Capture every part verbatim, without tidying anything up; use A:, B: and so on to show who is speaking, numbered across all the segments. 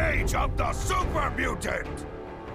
A: rage of the super mutant!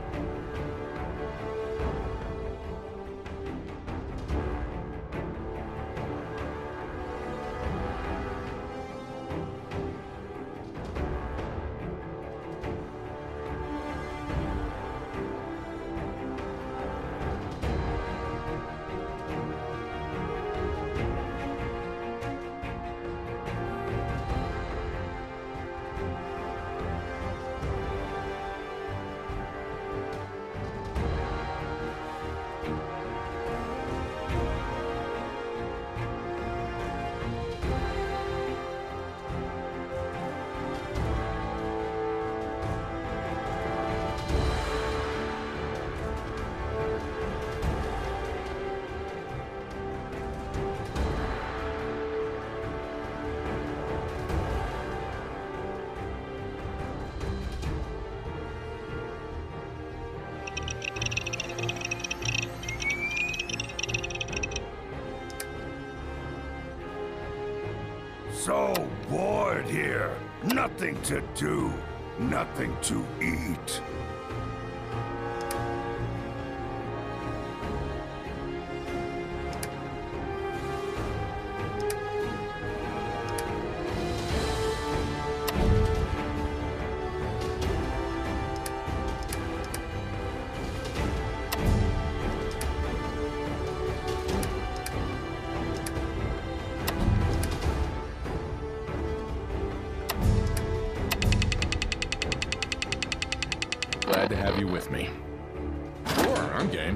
A: So bored here. Nothing to do. Nothing to eat.
B: Glad to have you with me. Sure, I'm game.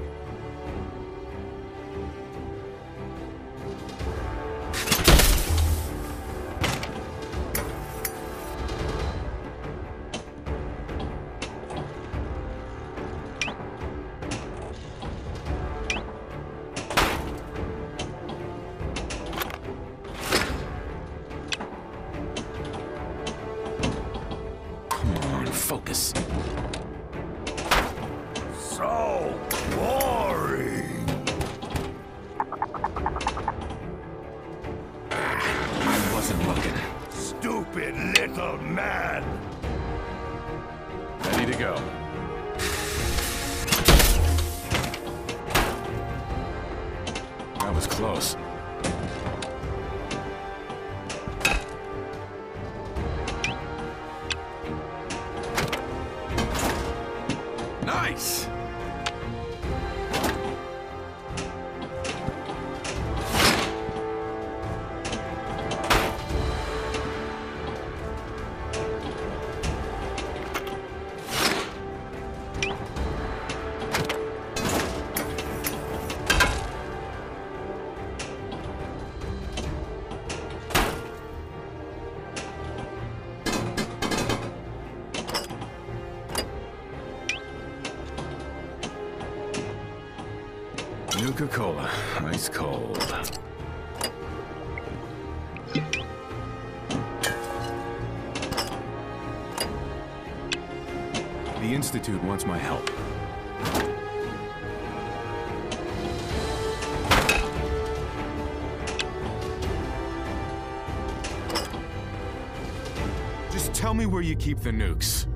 B: Come on, focus.
A: So boring.
B: I wasn't looking.
A: Stupid little man.
B: Ready to go. That was close. Nice! Nuka-Cola, ice cold. The Institute wants my help. Just tell me where you keep the nukes.